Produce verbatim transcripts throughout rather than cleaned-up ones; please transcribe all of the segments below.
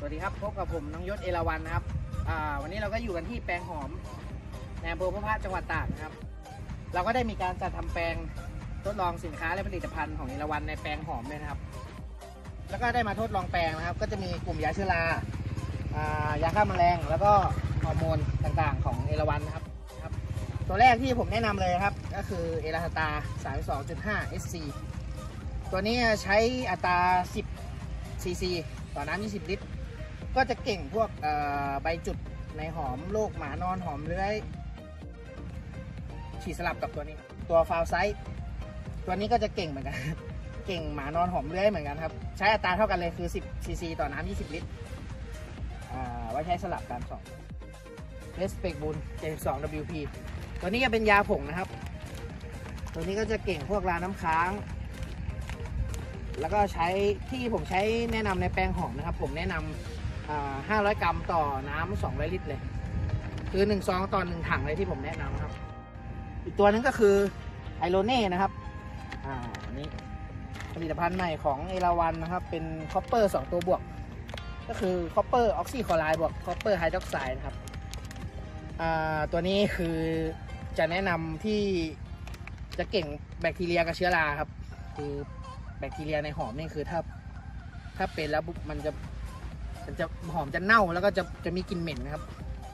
สวัสดีครับพบกับผมน้องยศเอราวัณนะครับวันนี้เราก็อยู่กันที่แปลงหอมในอำเภอพบพระจังหวัดตากนะครับเราก็ได้มีการจัดทำแปลงทดลองสินค้าและผลิตภัณฑ์ของเอราวัณในแปลงหอมเลยนะครับแล้วก็ได้มาทดลองแปลงนะครับก็จะมีกลุ่มยาเชื้อรายาฆ่าแมลงแล้วก็ฮอร์โมนต่างๆของเอราวัณนะครับตัวแรกที่ผมแนะนำเลยครับก็คือเอราสตา สามสิบสองจุดห้า เอส ซี ตัวนี้ใช้อัตราสิบซีซีต่อน้ำยี่สิบลิตรก็จะเก่งพวกใบจุดในหอมโรคหมานอนหอมเลื้อยฉีดสลับกับตัวนี้ตัวฟาวไซต์ตัวนี้ก็จะเก่งเหมือนกันเก่งหมานอนหอมเลื้อยเหมือนกันครับใช้อัตราเท่ากันเลยคือสิบซีซีต่อน้ำยี่สิบลิตรไว้ใช้สลับกันสองเรสเปกบูลเจ็ดสิบสอง ดับเบิลยู พี ตัวนี้จะเป็นยาผงนะครับตัวนี้ก็จะเก่งพวกราน้ำค้างแล้วก็ใช้ที่ผมใช้แนะนำในแปลงหอมนะครับผมแนะนำห้าร้อยกรัมต่อน้ำสองร้อยลิตรเลยคือหนึ่งซองต่อหนึ่งถังเลยที่ผมแนะนำครับอีกตัวนึงก็คือไอโรเน่นะครับอ่าอันนี้ผลิตภัณฑ์ใหม่ของเอราวัณนะครับเป็นคอปเปอร์สองตัวบวกก็คือคอปเปอร์ออกซิคลอไรด์บวกคอปเปอร์ไฮดรอกไซด์นะครับอ่าตัวนี้คือจะแนะนำที่จะเก่งแบคทีเรียกับเชื้อราครับคือแบคทีเรียในหอมนี่คือถ้าถ้าเป็นแล้วมันจะมันจะหอมจะเน่าแล้วก็จะจะมีกลิ่นเหม็นนะครับ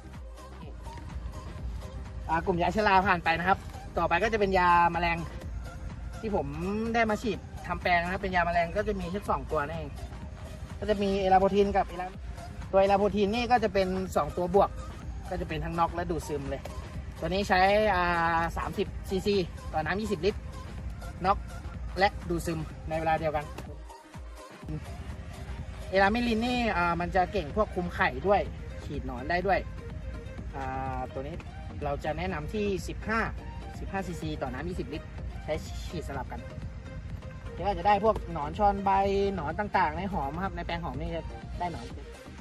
กลุ่มยาเชื้อราผ่านไปนะครับต่อไปก็จะเป็นยาแมลงที่ผมได้มาฉีดทำแปลงนะครับเป็นยาแมลงก็จะมีแค่สองตัวนั่นเองก็จะมีเอลาโพทินกับเอลาตัวเอลาโพทินนี่ก็จะเป็นสองตัวบวกก็จะเป็นทั้งน็อกและดูดซึมเลยตัวนี้ใช้สามสิบซีซีต่อน้ำยี่สิบลิตรน็อกและดูดซึมในเวลาเดียวกันเอลาเมลินนี่มันจะเก่งพวกคุมไข่ด้วยฉีดหนอนได้ด้วยตัวนี้เราจะแนะนำที่สิบห้า สิบห้าซีซีต่อน้ำยี่สิบลิตรใช้ฉีดสลับกันก็จะได้พวกหนอนชอนใบหนอนต่างๆในหอมครับในแปลงหอมนี่จะได้หนอน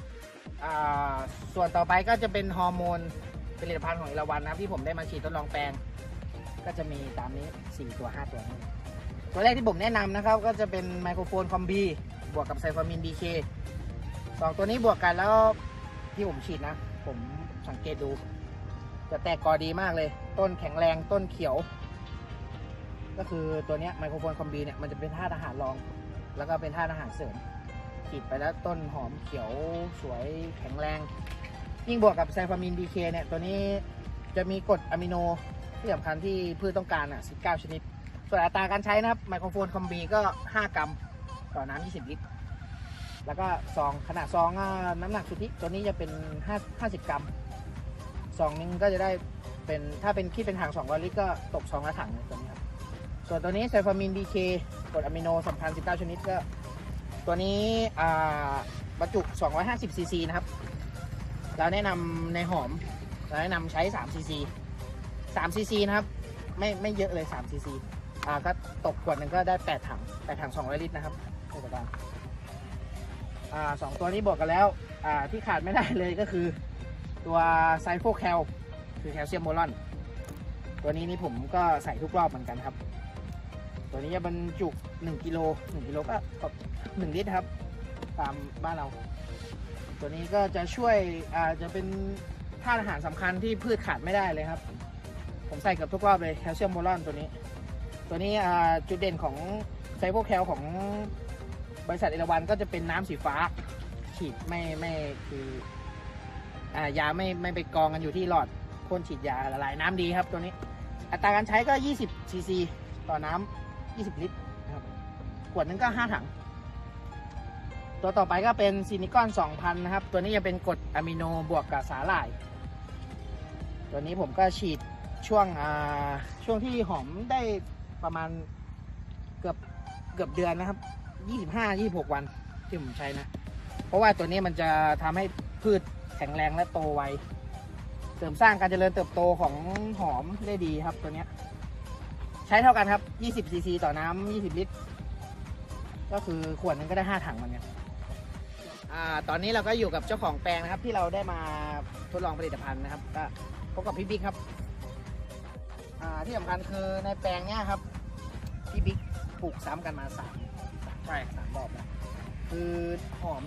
ส่วนต่อไปก็จะเป็นฮอร์โมนผลิตภัณฑ์ของเอราวัณนะครับที่ผมได้มาฉีดทดลองแปลงก็จะมีตามนี้สี่ตัวห้าตัวนี้ตัวแรกที่ผมแนะนำนะครับก็จะเป็นไมโครโฟนคอมบีบวกกับไซฟามิน บี เค สองตัวนี้บวกกันแล้วที่ผมฉีดนะผมสังเกตดูจะแตกกอดีมากเลยต้นแข็งแรงต้นเขียวก็คือตัวนี้ไมโครโฟนคอมบีเนี่ยมันจะเป็นธาตุอาหารรองแล้วก็เป็นธาตุอาหารเสริมฉีดไปแล้วต้นหอมเขียวสวยแข็งแรงยิ่งบวกกับไซฟามิน บี เค เนี่ยตัวนี้จะมีกรดอะมิโนที่สำคัญที่พืชต้องการอ่ะสิบเก้าชนิดส่วนอัตราการใช้นะครับไมโครโฟนคอมบีก็ห้ากรัมต่อน้ำยี่สิบลิตรแล้วก็ซองขนาดซองน้ำหนักสุทธิตัวนี้จะเป็นห้าสิบกรัมซองนึงก็จะได้เป็นถ้าเป็นคิดเป็นถังสองร้อยลิตรก็ตกซองละถังตัวนี้ครับส่วนตัวนี้ไซฟามิน บี เค กรดอะมิโนสำคัญสิบเก้าชนิดก็ตัวนี้บรรจุสองร้อยห้าสิบซีซีนะครับเราแนะนำในหอมเราแนะนำใช้สามซีซีสามซีซีนะครับไม่ไม่เยอะเลยสามซีซีอ่าก็ตกขวดหนึ่งก็ได้แปดถังแปดถังสองร้อยลิตรนะครับในตัวการอ่าสองตัวนี้บวกกันแล้วอ่าที่ขาดไม่ได้เลยก็คือตัวไซโฟแคลคือแคลเซียมโบรอนตัวนี้นี่ผมก็ใส่ทุกรอบเหมือนกันครับตัวนี้จะบรรจุหนึ่งกิโลหนึ่งกิโลก็หนึ่งลิตรครับตามบ้านเราตัวนี้ก็จะช่วยอ่าจะเป็นธาตุอาหารสำคัญที่พืชขาดไม่ได้เลยครับผมใส่กับทุกรอบเลยแคลเซียมโบรอนตัวนี้ตัวนี้จุดเด่นของไซโฟแคลของบริษัทเอราวัณก็จะเป็นน้ำสีฟ้าฉีดไม่ไม่คืออ่ายาไม่ไม่ไปกองกันอยู่ที่หลอดพ่นฉีดยาละลายน้ำดีครับตัวนี้อัตราการใช้ก็ยี่สิบซีซีต่อน้ำยี่สิบลิตรนะครับขวดนึงก็ห้าถังตัวต่อไปก็เป็นซินิคอน สองพัน นะครับตัวนี้จะเป็นกรดอะมิโนบวกกับสาหร่ายตัวนี้ผมก็ฉีดช่วงช่วงที่หอมได้ประมาณเกือบเกือบเดือนนะครับยี่สิบห้า ยี่สิบหกวันที่ผมใช้นะเพราะว่าตัวนี้มันจะทำให้พืชแข็งแรงและโตไวเสริมสร้างการเจริญเติบโตของหอมได้ดีครับตัวนี้ใช้เท่ากันครับยี่สิบซีซีต่อน้ำยี่สิบลิตรก็คือขวดนึงก็ได้ห้าถังเหมือนกันอ่าตอนนี้เราก็อยู่กับเจ้าของแปลงนะครับที่เราได้มาทดลองผลิตภัณฑ์นะครับก็พบกับพี่บิ๊กครับอ่าที่สำคัญคือในแปลงเนี้ยครับพี่บิ๊กปลูกซ้ำกันมาสามใช่สามรอบแล้วคือหอมเนี่ยครับ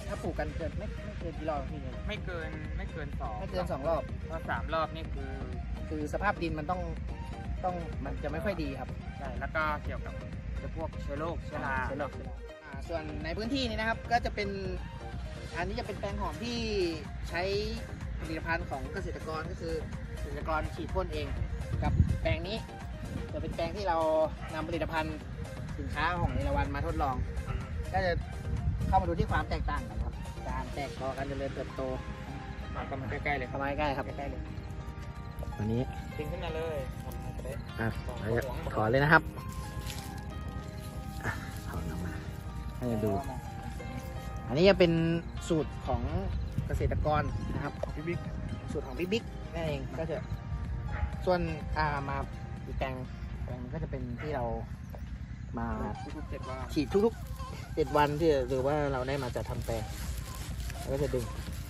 ถ้าปลูกกันเกินไม่ไม่เกินกี่รอบพี่เนี่ยไม่เกินไม่เกินสองไม่เกินสองรอบเพราะสามรอบนี่คือคือสภาพดินมันต้องต้องมันจะไม่ค่อยดีครับใช่แล้วก็เกี่ยวกับพวกเชื้อโรคเชื้อราเชื้อโรคเชื้อราอ่าส่วนในพื้นที่นี้นะครับก็จะเป็นอันนี้จะเป็นแปลงหอมที่ใช้ผลิตภัณฑ์ของเกษตรกรก็คือเกษตรกรฉีดพ่นเองกับแปลงนี้จะเป็นแปลงที่เรานำผลิตภัณฑ์สินค้าของเอราวัณมาทดลอง ก็จะเข้ามาดูที่ความแตกต่างกันครับการแตกกอการเจริญเติบโตมาก็มาใกล้ๆเลยเข้ามาใกล้ๆครับใกล้ๆเลยวันนี้ดึงขึ้นมาเลยทำมาจะได้อ่ะถอนเลยนะครับอ่ะถอนออกมาให้ดู อันนี้จะเป็นสูตรของเกษตรกรนะครับของพี่บิ๊กสูตรของพี่บิ๊กนั่นเองก็จะส่วนอ่ามาอีกแปลงแปลงนึงก็จะเป็นที่เรามาทุกๆเจ็ดวันฉีดทุกๆเจ็ดวันที่หรือว่าเราได้มาจะทำแปลงแล้วก็จะดึง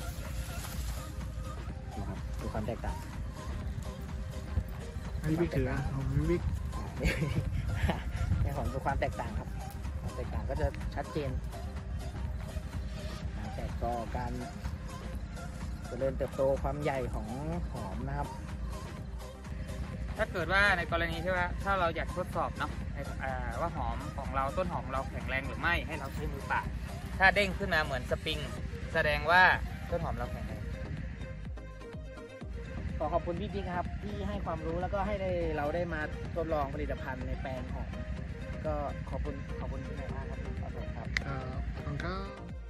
นะครับดูความแตกต่างพี่บิ๊กถือพี่บิ๊กในของดูความแตกต่างครับความแตกต่างก็จะชัดเจนการแตกกอการเจริญเติบโตความใหญ่ของหอมนะครับถ้าเกิดว่าในกรณีที่ว่าถ้าเราอยากทดสอบเนาะในอ่าว่าหอมของเราต้นหอมเราแข็งแรงหรือไม่ให้เราใช้มือเปล่าถ้าเด้งขึ้นมาเหมือนสปริงแสดงว่าต้นหอมเราแข็งแรงขอขอบคุณพี่บิ๊กครับที่ให้ความรู้แล้วก็ให้ได้เราได้มาทดลองผลิตภัณฑ์ในแปลงหอมก็ขอบคุณขอบคุณที่ไหนมากครับพี่ขอบคุณครับครับขอบคุณครับ